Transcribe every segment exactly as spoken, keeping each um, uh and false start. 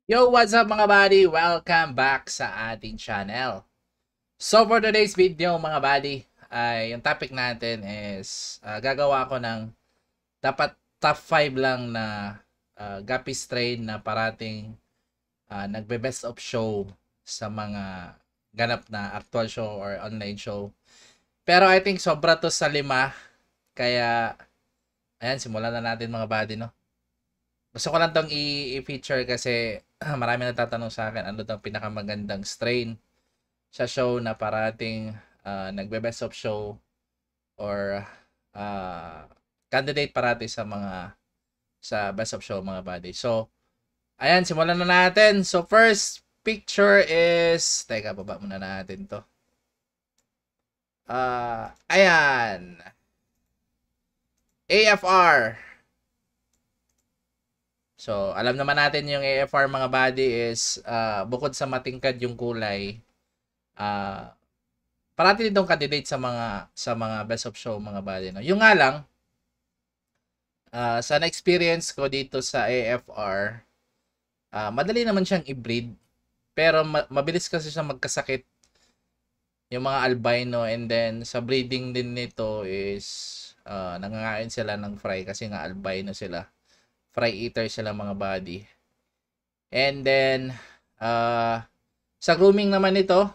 Yo, what's up mga buddy? Welcome back sa ating channel. So for today's video mga buddy, ay yung topic natin is uh, gagawa ko ng dapat top five lang na uh, Gapi strain na parating uh, nagbe-best of show sa mga ganap na actual show or online show. Pero I think sobra to sa lima. Kaya ayan, simulan na natin mga buddy, no? Gusto ko lang tong i-feature kasi marami nagtatanong sa akin ano daw pinakamagandang strain sa show na parating uh, nagbe-best of show or uh, candidate parati sa mga sa best of show mga buddy. So, ayan, simulan na natin. So, first picture is teka, baba muna natin to. Uh, ayan. A F R. So, alam naman natin yung A F R mga buddy is uh, bukod sa matingkad yung kulay, uh, parati ditong candidate sa mga sa mga best of show mga buddy, no. Yung nga lang uh, sa na-experience ko dito sa A F R, uh, madali naman siyang i-breed pero ma- mabilis kasi siya magkasakit yung mga albino, and then sa breeding din nito is uh, nangangain sila ng fry kasi nga albino sila. Fry eater sila mga buddy. And then uh, sa grooming naman nito,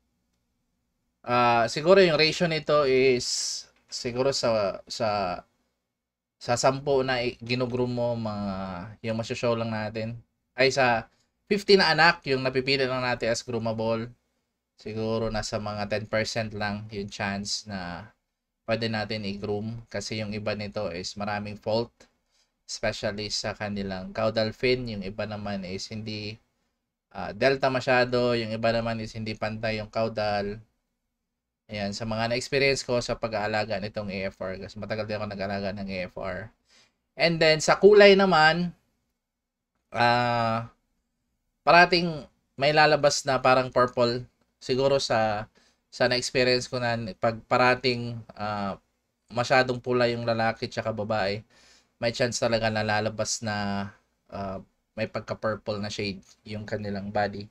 uh, siguro yung ratio nito is siguro sa sa sa sampu na ginugroom mo mga yung masyo-show lang natin ay sa fifty na anak yung napipili lang natin as groomable, siguro nasa mga ten percent lang yung chance na pwede natin i-groom kasi yung iba nito is maraming fault, especially sa kanilang caudal fin. Yung iba naman is hindi uh, delta masyado, yung iba naman is hindi pantay yung caudal. Ayan, sa mga na-experience ko sa pag-aalaga nitong A F R, kasi matagal din ako nag-aalaga ng A F R. And then, sa kulay naman, ah, uh, parating may lalabas na parang purple. Siguro sa sa na-experience ko na pag parating uh, masyadong pula yung lalaki tsaka babae, may chance talaga na lalabas na uh, may pagka-purple na shade yung kanilang body.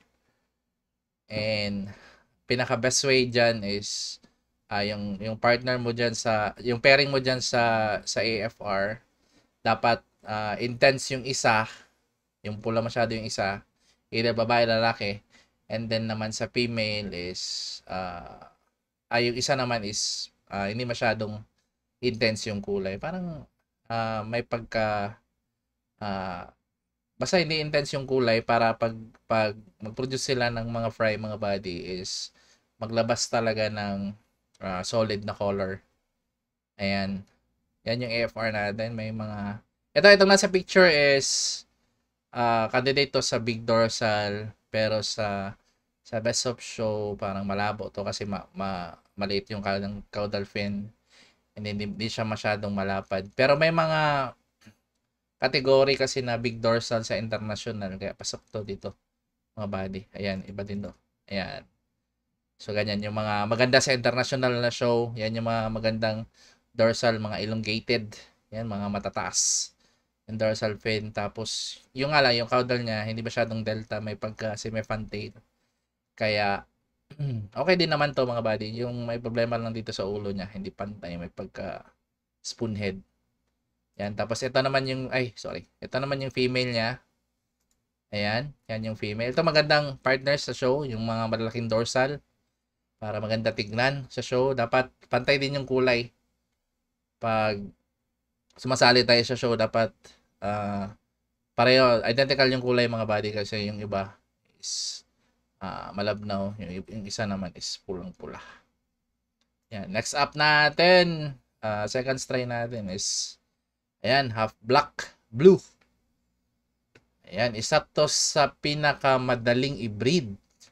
And pinaka best way diyan is uh, yung yung partner mo diyan sa yung pairing mo diyan sa sa A F R, dapat uh, intense yung isa, yung pula masyado yung isa, either babae lalaki, and then naman sa female is uh, ay yung isa naman is uh, hindi masyadong intense yung kulay, parang uh, may pagka uh, basta hindi intense yung kulay para pag pag mag-produce sila ng mga fry mga body is maglabas talaga ng uh, solid na color. Ayan. Yan yung A F R natin. May mga ito itong nasa picture is uh, candidate to sa big dorsal, pero sa sa best of show parang malabo to kasi ma, ma maliit yung caudal, caudal fin, and hindi, hindi siya masyadong malapad. Pero may mga category kasi na big dorsal sa international, kaya pasok to dito mga body. Ayan, iba din to. Ayan. So ganyan yung mga maganda sa international na show. Yan yung mga magandang dorsal, mga elongated. Yan, mga matataas yung dorsal fin. Tapos yung nga lang, yung caudal niya hindi masyadong delta, may pagka semi-fantail. Kaya okay din naman to mga body. Yung may problema lang dito sa ulo niya, hindi pantay, may pagka spoonhead. Yan, tapos ito naman yung, ay, sorry. Ito naman yung female niya. Ayan, yan yung female. Ito magandang partners sa show, yung mga malalaking dorsal. Para maganda tignan sa show. Dapat pantay din yung kulay. Pag sumasali tayo sa show, dapat uh, pareho, identical yung kulay mga body, kasi yung iba is uh, malabnaw. Yung, yung isa naman is pulang-pula. Yan, next up natin, uh, second strain natin is ayan, half black blue. Ayan, isa to sa pinakamadaling i-breed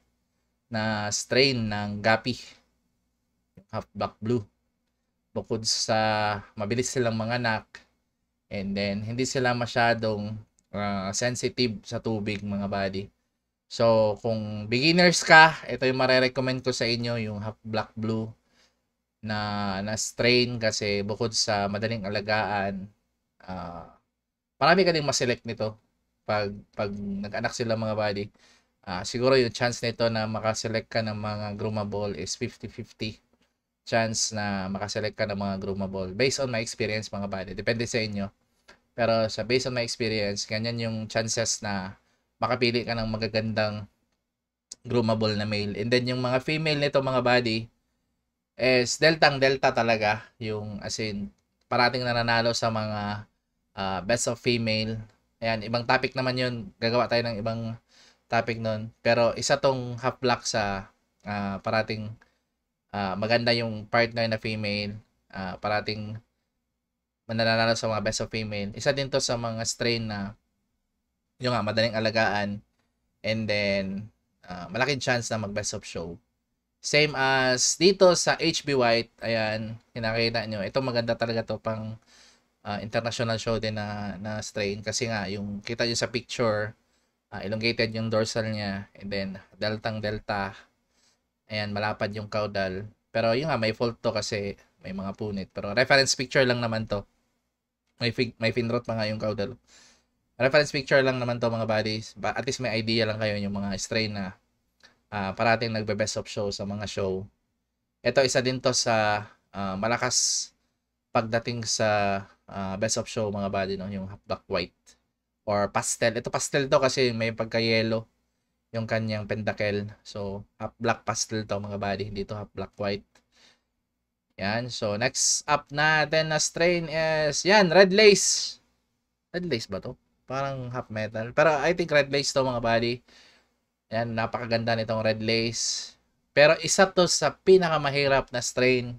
na strain ng Gapi, half black blue. Bukod sa mabilis silang manganak, and then hindi sila masyadong uh, sensitive sa tubig mga body. So kung beginners ka, ito yung mare-recommend ko sa inyo, yung half black blue na, na strain, kasi bukod sa madaling alagaan, uh, marami ka ding maselect nito. pag pag nag-anak sila mga buddy, uh, siguro yung chance nito na makaselect ka ng mga groomable is fifty fifty chance na makaselect ka ng mga groomable based on my experience mga buddy. Depende sa inyo. Pero sa based on my experience, ganyan yung chances na makapili ka ng magagandang groomable na male. And then yung mga female nito mga buddy is deltang delta talaga. Yung as in, parating nananalo sa mga uh, best of female. Ayan, ibang topic naman yun. Gagawa tayo ng ibang topic nun. Pero isa tong half black sa uh, parating uh, maganda yung partner na female. Uh, parating mananalo sa mga best of female. Isa din to sa mga strain na yung nga, madaling alagaan. And then, uh, malaking chance na mag best of show. Same as dito sa H B White. Ayan, kinakita nyo. Ito maganda talaga to pang uh, international show din na, na strain. Kasi nga, yung kita nyo sa picture, uh, elongated yung dorsal niya. And then, deltang delta. Ayan, malapad yung caudal. Pero yung nga, may fault to kasi may mga punit. Pero reference picture lang naman to. May, fig, may fin rot pa nga yung caudal. Reference picture lang naman to mga buddies. At least may idea lang kayo yung mga strain na uh, parating nagbe-best of show sa mga show. Ito isa din to sa uh, malakas pagdating sa uh, best of show mga buddy, no? Yung half black white or pastel. Ito pastel to kasi may pagka-yellow yung kanyang pentacle. So half black pastel to mga buddy, hindi to half black white. Yan. So next up natin na strain is yan, red lace. Red lace ba to? Parang half metal. Pero I think red lace to mga buddy. Yan, napakaganda nitong red lace. Pero isa to sa pinakamahirap na strain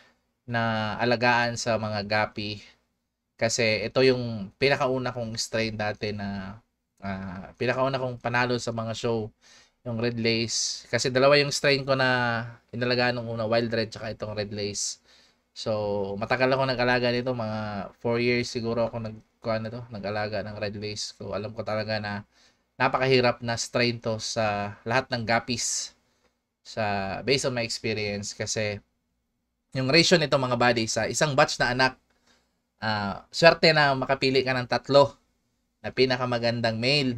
na alagaan sa mga gapi. Kasi ito yung pinakauna kong strain dati na uh, pinakauna kong panalo sa mga show. Yung red lace. Kasi dalawa yung strain ko na inalagaan nung una, wild red tsaka itong red lace. So, matagal ako nag-alaga nito. Mga four years siguro ako nag, ano to, nag-alaga ng red lace. So, alam ko talaga na napakahirap na strain to sa lahat ng guppies. Sa, based on my experience. Kasi, yung ratio nito mga buddy, sa isang batch na anak, uh, swerte na makapili ka ng tatlo na pinakamagandang male.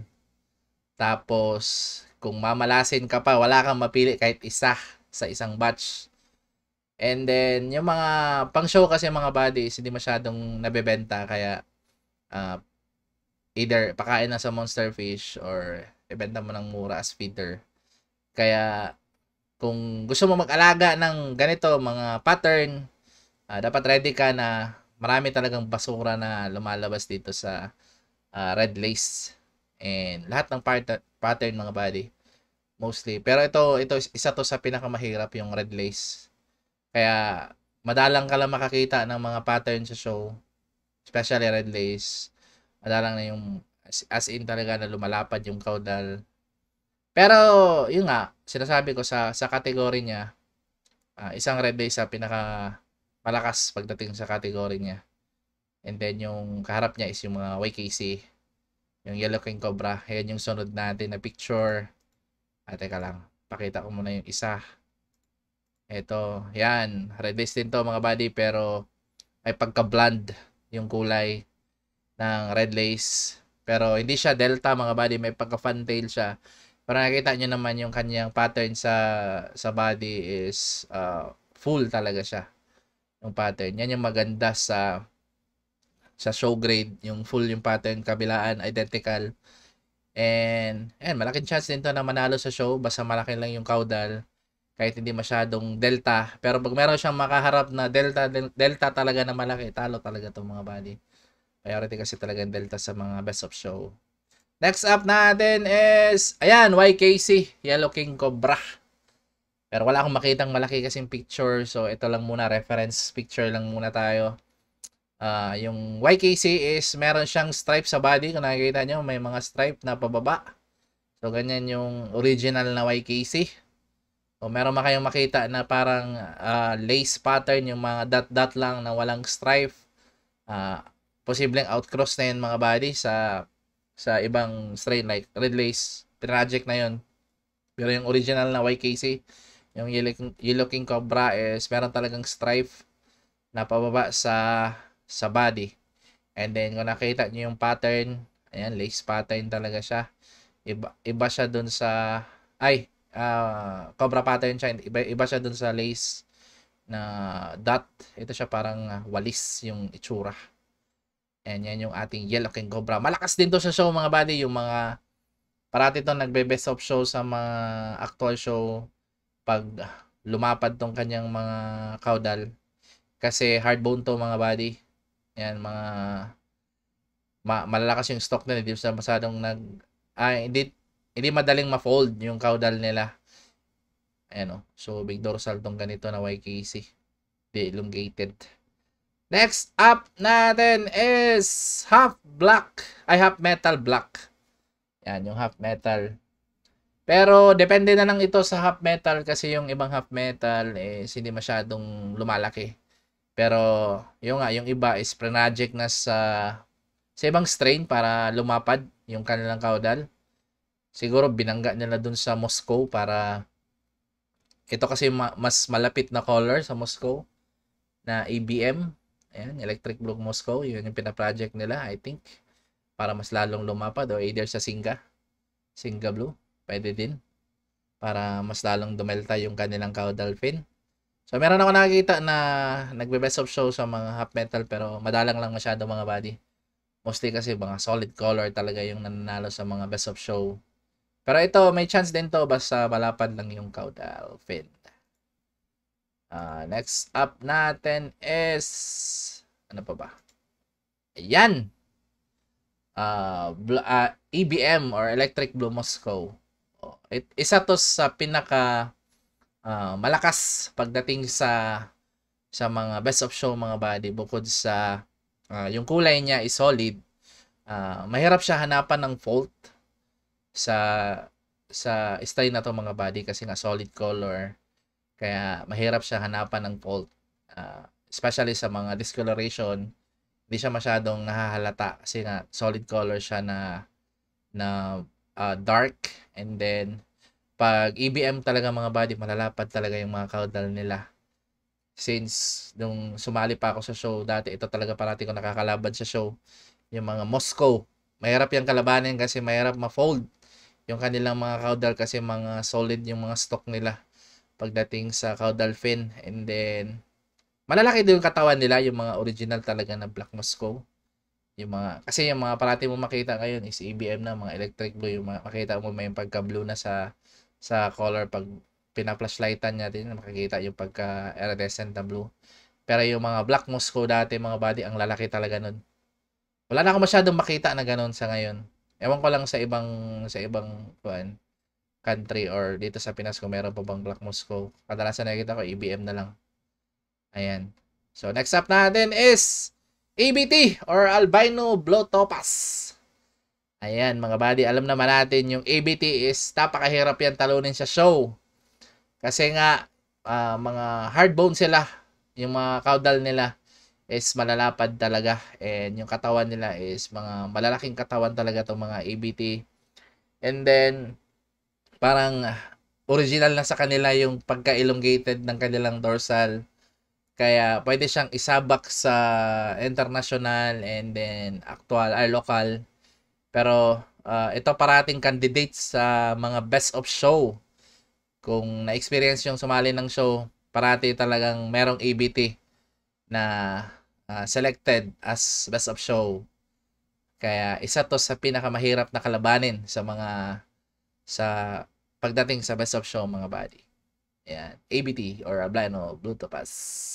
Tapos, kung mamalasin ka pa, wala kang mapili kahit isa sa isang batch. And then, yung mga pang-show kasi mga buddies, hindi masyadong nabebenta. Kaya, uh, either pakain na sa monster fish or ibenta mo ng mura as feeder. Kaya, kung gusto mo mag-alaga ng ganito, mga pattern, uh, dapat ready ka na marami talagang basura na lumalabas dito sa uh, red lace. And lahat ng part- pattern mga buddy. Mostly. Pero ito, ito isa to sa pinakamahirap yung red lace. Kaya, madalang ka lang makakita ng mga pattern sa show. Especially red lace. Madalang na yung, as in talaga na lumalapad yung caudal. Pero, yun nga, sinasabi ko sa sa category niya, uh, isang red lace sa pinaka malakas pagdating sa category niya. And then, yung kaharap niya is yung mga Y K C. Yung Yellow King Cobra. Ayan yung sunod natin na picture. Ah, teka lang. Pakita ko muna yung isa. Ito. Yan. Red lace din to mga buddy. Pero ay pagka-blonde yung kulay ng red lace. Pero hindi siya delta mga buddy. May pagka-fantail siya. Pero nakikita nyo naman yung kanyang pattern sa sa body is uh, full talaga siya. Yung pattern. Yan yung maganda sa sa show grade. Yung full yung pattern. Kabilaan. Identical. And, ayan, malaking chance din to na manalo sa show. Basta malaki lang yung caudal. Kahit hindi masyadong delta. Pero pag meron siyang makaharap na delta, del- delta talaga na malaki, talo talaga itong mga buddy. Priority kasi talaga yung delta sa mga best of show. Next up natin is, ayan, Y K C. Yellow King Cobra. Pero wala akong makitang malaki kasing picture. So, ito lang muna, reference picture lang muna tayo. Uh, yung Y K C is meron siyang stripe sa body. Kung nakikita nyo, may mga stripe na pababa. So, ganyan yung original na Y K C. So, meron ma kayong makita na parang uh, lace pattern, yung mga dot-dot lang na walang stripe. Uh, posibleng outcross na yun mga body sa sa ibang strain like red lace. Project na yun. Pero yung original na Y K C, yung Yellow King Cobra is meron talagang stripe na pababa sa sa body. And then, kung nakita nyo yung pattern, Ayan, lace pattern talaga siya. Iba, iba siya dun sa, ay, uh, cobra pattern siya. Iba, iba siya dun sa lace na dot. Ito siya parang uh, walis yung itsura. Ayan, yan yung ating Yellow King Cobra. Malakas din to sa show mga buddy. Yung mga, parati to nagbe-best of show sa mga actual show pag lumapad tong kanyang mga caudal. Kasi hardbone to mga buddy. Ayan, mga ma malalakas yung stock nila. Hindi sa masadong nag, ay, hindi, hindi madaling ma-fold yung caudal nila. Ayan o. So, big dorsal tong ganito na Y K C. Di elongated. Next up natin is half black. Ay, half metal black. Yan, yung half metal. Pero, depende na lang ito sa half metal kasi yung ibang half metal is hindi masyadong lumalaki. Pero, yung nga, yung iba is prenagic na sa sa ibang strain para lumapad yung kanilang caudal. Siguro, binangga nila dun sa Moscow para ito kasi ma mas malapit na color sa Moscow na A B M. Ayan, Electric Blue Moscow. Yun yung pinaproject nila, I think. Para mas lalong lumapad o either sa Singa. Singa Blue. Pwede din. Para mas lalong dumelta yung kanilang caudal fin. So, meron ako nakikita na nagbe-best of show sa mga half metal pero madalang lang masyado mga body. Mostly kasi mga solid color talaga yung nananalo sa mga best of show. Pero ito, may chance din to basta malapad lang yung caudal fin. Uh, next up natin is ano pa ba? Ayan. Uh, uh, E B M or Electric Blue Moscow. Oh, it, isa to sa pinaka uh, malakas pagdating sa sa mga best of show mga body bukod sa uh, yung kulay niya is solid. Uh, mahirap siya hanapan ng fault sa sa style na to mga body kasi nga solid color. Kaya mahirap siya hanapan ng fault. Uh, especially sa mga discoloration, hindi siya masyadong nahahalata kasi nga solid color siya na na uh, dark. And then pag E B M talaga mga body, malalapad talaga yung mga caudal nila. Since nung sumali pa ako sa show dati, ito talaga parati ko nakakalaban sa show. Yung mga Moscow, mahirap yung kalabanin kasi mahirap ma-fold yung kanilang mga caudal kasi mga solid yung mga stock nila pagdating sa caudal fin. And then malalaki din yung katawan nila, yung mga original talaga na Black Moscow. Yung mga kasi yung mga parati mo makita ngayon is E B M na, mga electric blue, yung mga makita mo may pagka-blue na sa sa color pag pina-flashlightan niya din makikita yung pagka iridescent na blue. Pero yung mga Black Moscow dati mga body, ang lalaki talaga nun. Wala na ako masyadong makita na ganun sa ngayon. Ewan ko lang sa ibang sa ibang kuan country or dito sa Pinas kung meron pa bang Black Moscow. Kadalasan nakikita ko E B M na lang. Ayan. So next up natin is A B T or Albino Blue Topaz. Ayan mga buddy, alam naman natin yung A B T is napakahirap yan talunin sa show. Kasi nga uh, mga hardbone sila. Yung mga caudal nila is malalapad talaga. And yung katawan nila is mga malalaking katawan talaga itong mga A B T. And then parang original na sa kanila yung pagka-elongated ng kanilang dorsal. Kaya pwede siyang isabak sa international and then actual or local. Pero uh, ito parating candidate sa mga best of show. Kung na-experience yung sumali ng show, parati talagang merong A B T na uh, selected as best of show. Kaya isa to sa pinakamahirap na kalabanin sa mga sa pagdating sa best of show mga buddy. Ayan, A B T or Albino Blue Topaz.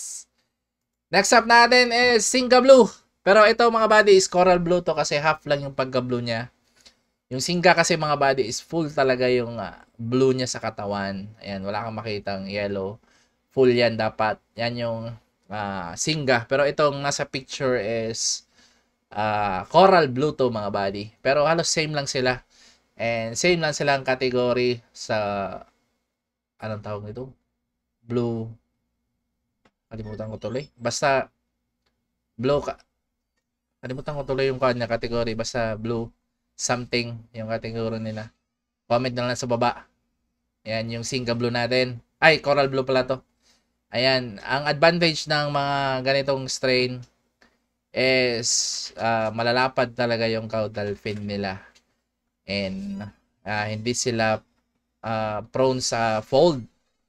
Next up natin is Singa Blue. Pero ito mga buddy is Coral Blue to kasi half lang yung pagka-blue niya. Yung Singa kasi mga buddy is full talaga yung uh, blue niya sa katawan. Ayan, wala kang makitang yellow. Full yan dapat. Yan yung uh, Singa. Pero itong nasa picture is uh, Coral Blue to mga buddy. Pero halos same lang sila. And same lang silang category sa anong tawag nito? Blue. Kalimutan ko tuloy. Basta blue ka. Kalimutan ko tuloy yung kanya category. Basta blue something yung category nila. Comment na lang sa baba. Ayan yung Singa Blue natin. Ay, Coral Blue pala to. Ayan. Ang advantage ng mga ganitong strain is uh, malalapad talaga yung caudal fin nila. And uh, hindi sila uh, prone sa fold.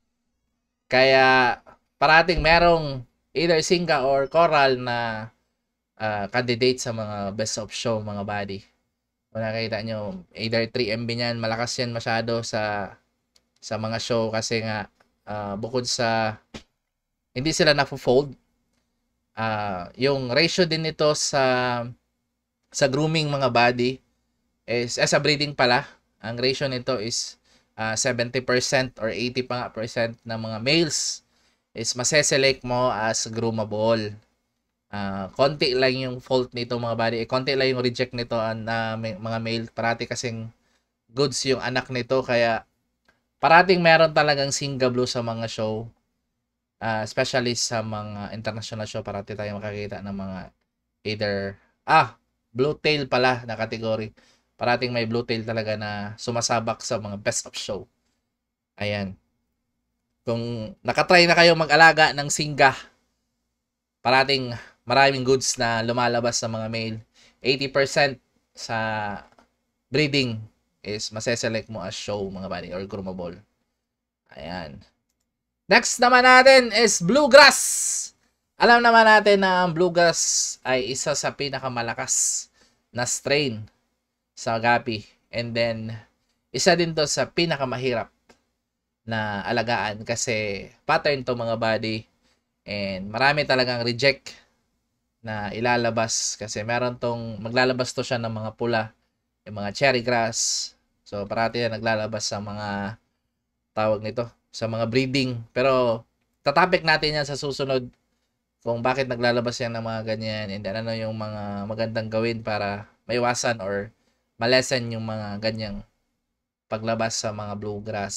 Kaya parating merong either Singa or Coral na uh, candidate sa mga best of show mga buddy. Kung nakita nyo, either three M B niyan, malakas yan masyado sa sa mga show kasi nga uh, bukod sa hindi sila na-fold, uh, yung ratio din nito sa sa grooming mga body is as a breeding pala, ang ratio nito is uh, seventy percent or eighty pa nga percent ng mga males is maseselect mo as groomable. Uh, konti lang yung fault nito mga body, eh, konti lang yung reject nito na uh, mga male, parati kasing goods yung anak nito, kaya parating meron talagang Singa Blue sa mga show, uh, especially sa mga international show. Parati tayo makakita ng mga either ah blue tail pala na category, parating may blue tail talaga na sumasabak sa mga best of show. Ayan, kung nakatry na kayo mag-alaga ng Singa, parating maraming goods na lumalabas sa mga male. eighty percent sa breeding is maseselect mo as show mga buddy or groomable. Ayan. Next naman natin is bluegrass. Alam naman natin na ang bluegrass ay isa sa pinakamalakas na strain sa agapi. And then, isa din to sa pinakamahirap na alagaan kasi pattern to mga buddy. And marami talagang reject na ilalabas kasi meron tong maglalabas to siya ng mga pula, yung mga cherry grass. So parati yan naglalabas sa mga tawag nito, sa mga breeding. Pero tatopic natin yan sa susunod kung bakit naglalabas yan ng mga ganyan and then ano yung mga magandang gawin para maiwasan or malesen yung mga ganyang paglabas sa mga bluegrass.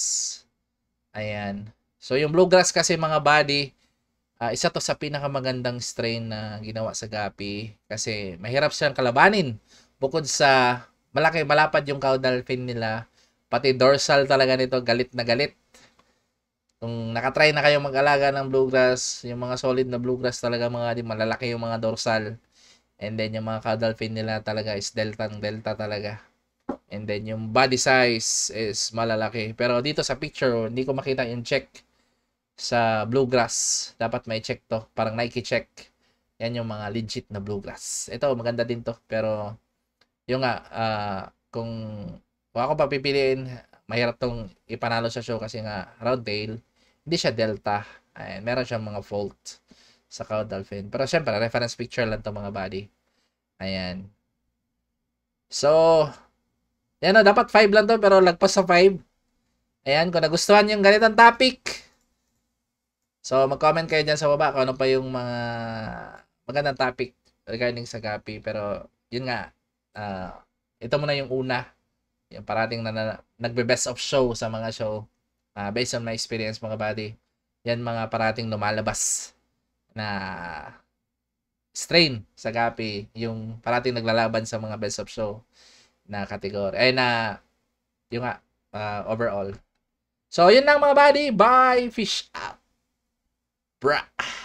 Ayan. So yung bluegrass kasi mga buddy, Uh, isa to sa pinakamagandang strain na ginawa sa gapi kasi mahirap siyang kalabanin. Bukod sa malaki, malapad yung caudal fin nila, pati dorsal talaga nito, galit na galit. Kung nakatry na kayo mag-alaga ng bluegrass, yung mga solid na bluegrass talaga mga di malalaki yung mga dorsal. And then yung mga caudal fin nila talaga is delta ng delta talaga. And then yung body size is malalaki. Pero dito sa picture, hindi ko makita yung check sa bluegrass. Dapat may check to, parang Nike check. Yan yung mga legit na bluegrass. Ito maganda din to, pero yung nga uh, kung, kung ako pa pipiliin, mahirap tong ipanalo sa show kasi nga round tail, hindi siya delta. Ayan, meron siyang mga fault sa caudal fin, pero syempre reference picture lang to mga buddy. Ayan, so yan o, dapat five lang to pero lagpas sa five. Ayan, kung nagustuhan yung ganitong topic, so, mag-comment kayo dyan sa baba kung ano pa yung mga magandang topic regarding sa gapi. Pero, yun nga, uh, ito muna yung una. Yung parating na, na nagbe-best of show sa mga show. Uh, based on my experience mga buddy. Yan mga parating lumalabas na strain sa gapi. Yung parating naglalaban sa mga best of show na category. Eh, na, yung nga, uh, overall. So, yun lang mga buddy. Bye! Fish out! Bruh.